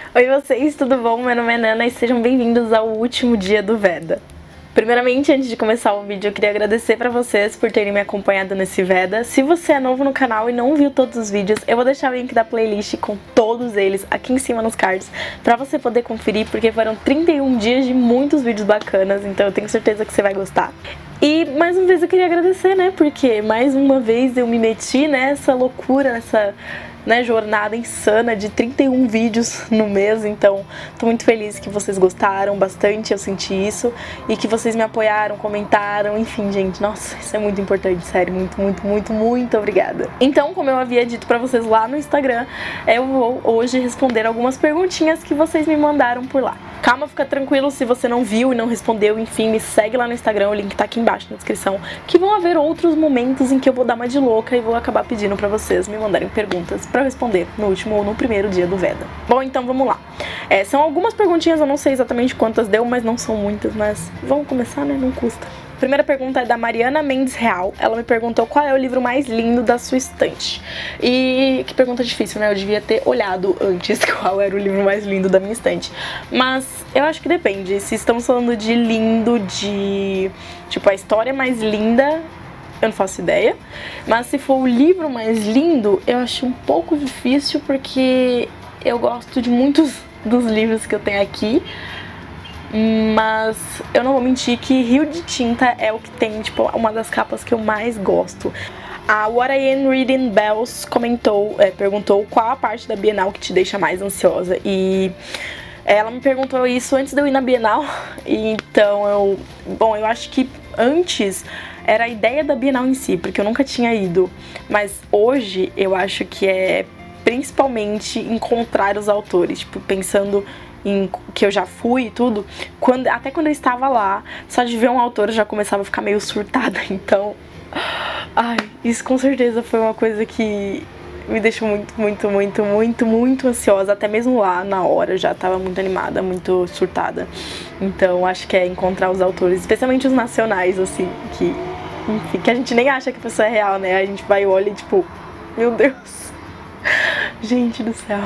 Oi vocês, tudo bom? Meu nome é Nana e sejam bem-vindos ao último dia do Veda. Primeiramente, antes de começar o vídeo, eu queria agradecer pra vocês por terem me acompanhado nesse Veda. Se você é novo no canal e não viu todos os vídeos, eu vou deixar o link da playlist com todos eles aqui em cima nos cards pra você poder conferir, porque foram 31 dias de muitos vídeos bacanas, então eu tenho certeza que você vai gostar. E mais uma vez eu queria agradecer, né, porque mais uma vez eu me meti nessa loucura, nessa jornada insana de 31 vídeos no mês, então tô muito feliz que vocês gostaram bastante, eu senti isso, e que vocês me apoiaram, comentaram, enfim, gente, nossa, isso é muito importante, sério, muito obrigada. Então, como eu havia dito pra vocês lá no Instagram, eu vou hoje responder algumas perguntinhas que vocês me mandaram por lá. Calma, fica tranquilo se você não viu e não respondeu, enfim, me segue lá no Instagram, o link tá aqui embaixo na descrição, que vão haver outros momentos em que eu vou dar uma de louca e vou acabar pedindo pra vocês me mandarem perguntas pra eu responder no último ou no primeiro dia do Veda. Bom, então vamos lá. São algumas perguntinhas, eu não sei exatamente quantas deu, mas não são muitas, mas vamos começar, né? Não custa. A primeira pergunta é da Mariana Mendes Real. Ela me perguntou qual é o livro mais lindo da sua estante. E que pergunta difícil, né? Eu devia ter olhado antes qual era o livro mais lindo da minha estante. Mas eu acho que depende. Se estamos falando de lindo, de tipo a história mais linda, eu não faço ideia. Mas se for o livro mais lindo, eu acho um pouco difícil, porque eu gosto de muitos dos livros que eu tenho aqui. Mas eu não vou mentir que Rio de Tinta é o que tem, tipo, uma das capas que eu mais gosto. A What I Am Reading Bells perguntou qual a parte da Bienal que te deixa mais ansiosa. E ela me perguntou isso antes de eu ir na Bienal. Então eu acho que antes era a ideia da Bienal em si, porque eu nunca tinha ido. Mas hoje eu acho que é principalmente encontrar os autores, tipo, pensando em que eu já fui e tudo, até quando eu estava lá, só de ver um autor eu já começava a ficar meio surtada, então, isso com certeza foi uma coisa que me deixou muito ansiosa, até mesmo lá na hora eu já estava muito animada, muito surtada. Então acho que é encontrar os autores, especialmente os nacionais, assim, que, enfim, que a gente nem acha que a pessoa é real, né, a gente vai e olha e tipo, meu Deus, gente do céu.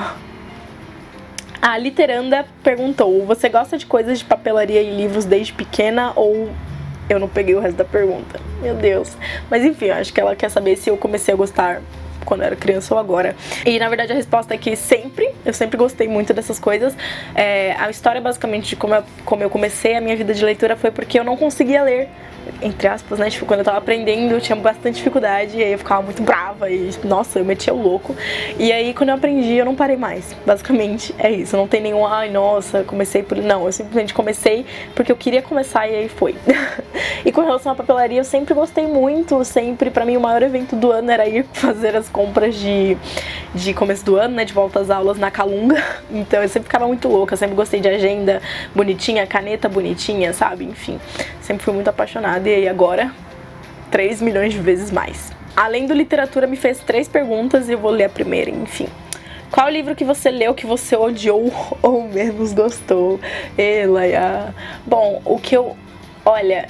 A Literanda perguntou, você gosta de coisas de papelaria e livros desde pequena ou... Eu não peguei o resto da pergunta, meu Deus. Mas enfim, eu acho que ela quer saber se eu comecei a gostar quando eu era criança ou agora. E na verdade a resposta é que eu sempre gostei muito dessas coisas. A história basicamente de como eu comecei a minha vida de leitura foi porque eu não conseguia ler, entre aspas, né, tipo, quando eu tava aprendendo eu tinha bastante dificuldade, e aí eu ficava muito brava e, nossa, eu metia o louco. E aí quando eu aprendi eu não parei mais, basicamente é isso, não tem nenhum, ai, nossa, comecei por... Não, eu simplesmente comecei porque eu queria começar e aí foi. E com relação à papelaria eu sempre gostei muito, sempre, pra mim o maior evento do ano era ir fazer as compras de começo do ano, né, de volta às aulas na Calunga. Então eu sempre ficava muito louca, sempre gostei de agenda bonitinha, caneta bonitinha, sabe, enfim, sempre fui muito apaixonada. E aí agora, 3 milhões de vezes mais. Além do literatura, me fez 3 perguntas e eu vou ler a primeira, enfim. Qual livro que você leu que você odiou ou menos gostou? Elaia. Bom, o que eu... Olha,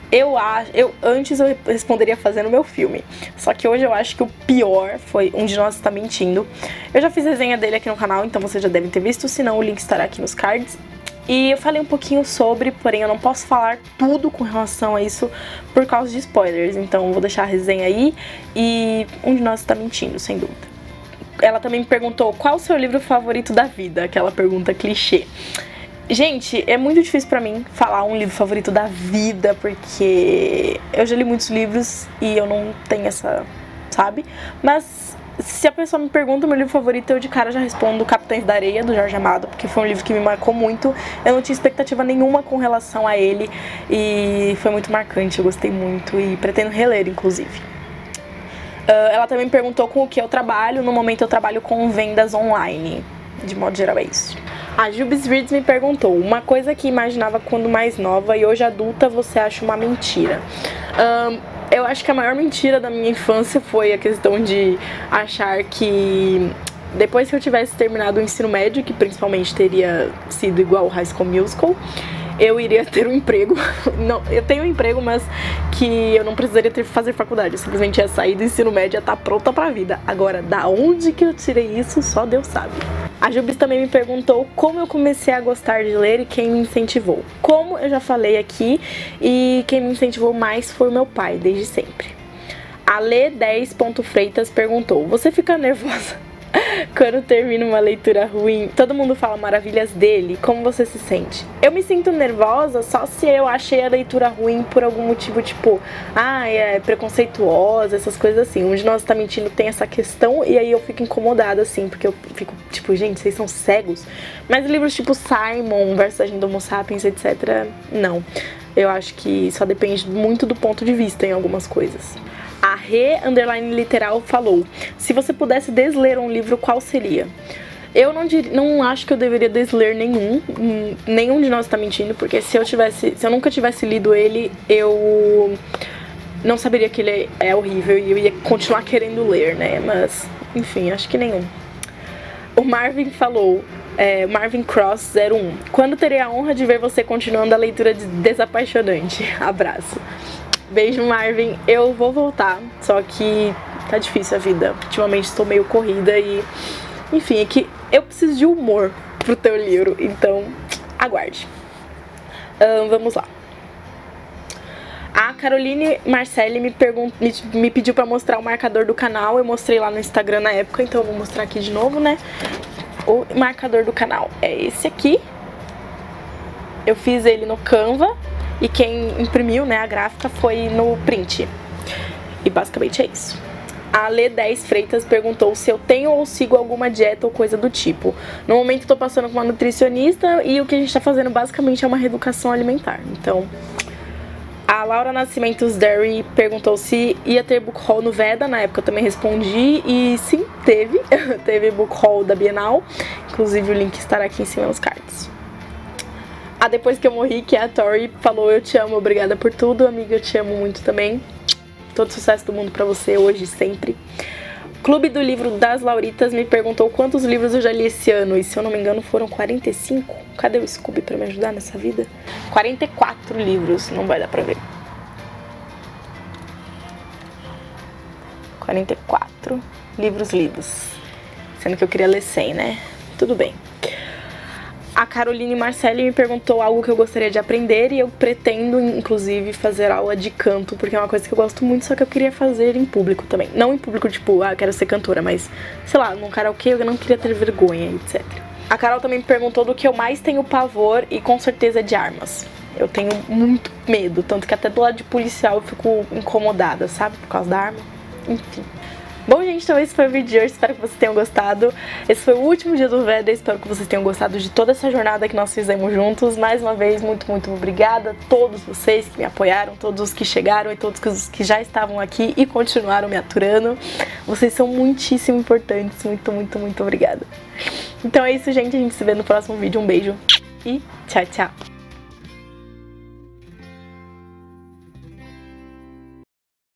antes eu responderia fazendo meu filme. Só que hoje eu acho que o pior foi Um de Nós Está Mentindo. Eu já fiz resenha dele aqui no canal, então vocês já devem ter visto, senão o link estará aqui nos cards. E eu falei um pouquinho sobre, porém eu não posso falar tudo com relação a isso por causa de spoilers. Então eu vou deixar a resenha aí e Um de Nós Está Mentindo, sem dúvida. Ela também me perguntou qual o seu livro favorito da vida, aquela pergunta clichê. Gente, é muito difícil pra mim falar um livro favorito da vida, porque eu já li muitos livros e eu não tenho essa, sabe? Mas se a pessoa me pergunta o meu livro favorito, eu de cara já respondo Capitães da Areia, do Jorge Amado, porque foi um livro que me marcou muito. Eu não tinha expectativa nenhuma com relação a ele e foi muito marcante, eu gostei muito e pretendo reler, inclusive. Ela também me perguntou com o que eu trabalho. No momento eu trabalho com vendas online, de modo geral é isso. A Jubes Reads me perguntou, uma coisa que imaginava quando mais nova e hoje adulta você acha uma mentira? Eu acho que a maior mentira da minha infância foi a questão de achar que depois que eu tivesse terminado o ensino médio, que principalmente teria sido igual ao High School Musical, eu iria ter um emprego. Não, eu tenho um emprego, mas que eu não precisaria fazer faculdade. Eu simplesmente ia sair do ensino médio e ia estar pronta pra vida. Agora, da onde que eu tirei isso, só Deus sabe. A Jubes também me perguntou como eu comecei a gostar de ler e quem me incentivou. Como eu já falei aqui, e quem me incentivou mais foi o meu pai, desde sempre. A Lê 10.Freitas perguntou: você fica nervosa quando termina uma leitura ruim? Todo mundo fala maravilhas dele, como você se sente? Eu me sinto nervosa só se eu achei a leitura ruim por algum motivo, tipo, é preconceituosa, essas coisas assim. Onde Nós Tá Mentindo tem essa questão, e aí eu fico incomodada, assim, porque eu fico, tipo, gente, vocês são cegos? Mas livros tipo Simon, Versus Agenda Homo Sapiens, etc., não. Eu acho que só depende muito do ponto de vista em algumas coisas. A Re_Literal falou: se você pudesse desler um livro, qual seria? Eu não acho que eu deveria desler nenhum de Nós Tá Mentindo, porque se eu nunca tivesse lido ele, eu não saberia que ele é horrível e eu ia continuar querendo ler, né? Mas, enfim, acho que nenhum. O Marvin falou, Marvin Cross 01: quando terei a honra de ver você continuando a leitura desapaixonante? Abraço. Beijo, Marvin. Eu vou voltar, só que tá difícil a vida. Ultimamente estou meio corrida e... enfim, é que eu preciso de humor pro teu livro, então aguarde. Vamos lá. A Caroline Marcelli me pediu pra mostrar o marcador do canal. Eu mostrei lá no Instagram na época, então eu vou mostrar aqui de novo, né? O marcador do canal é esse aqui. Eu fiz ele no Canva. E quem imprimiu, né, a gráfica foi no print. E basicamente é isso. A Lê 10 Freitas perguntou se eu tenho ou sigo alguma dieta ou coisa do tipo. No momento eu tô passando com uma nutricionista e o que a gente tá fazendo basicamente é uma reeducação alimentar. Então, a Laura Nascimentos Derry perguntou se ia ter book haul no Veda. Na época eu também respondi e sim, teve. Teve book haul da Bienal. Inclusive o link estará aqui em cima nos cards. Depois que eu morri, que a Tori falou: eu te amo, obrigada por tudo, amiga, eu te amo muito também. Todo sucesso do mundo pra você, hoje e sempre. Clube do Livro das Lauritas me perguntou quantos livros eu já li esse ano, e se eu não me engano foram 45. Cadê o Scooby pra me ajudar nessa vida? 44 livros, não vai dar pra ver. 44 livros lidos. Sendo que eu queria ler 100, né? Tudo bem. A Caroline Marcelli me perguntou algo que eu gostaria de aprender e eu pretendo, inclusive, fazer aula de canto, porque é uma coisa que eu gosto muito, só que eu queria fazer em público também. Não em público, tipo, quero ser cantora, mas, sei lá, num karaokê eu não queria ter vergonha, etc. A Carol também me perguntou do que eu mais tenho pavor e com certeza de armas. Eu tenho muito medo, tanto que até do lado de policial eu fico incomodada, sabe? Por causa da arma. Enfim. Bom, gente, então esse foi o vídeo de hoje, espero que vocês tenham gostado. Esse foi o último dia do Veda, espero que vocês tenham gostado de toda essa jornada que nós fizemos juntos. Mais uma vez, muito, muito obrigada a todos vocês que me apoiaram, todos os que chegaram e todos os que já estavam aqui e continuaram me aturando. Vocês são muitíssimo importantes, muito, muito, muito obrigada. Então é isso, gente, a gente se vê no próximo vídeo. Um beijo e tchau, tchau!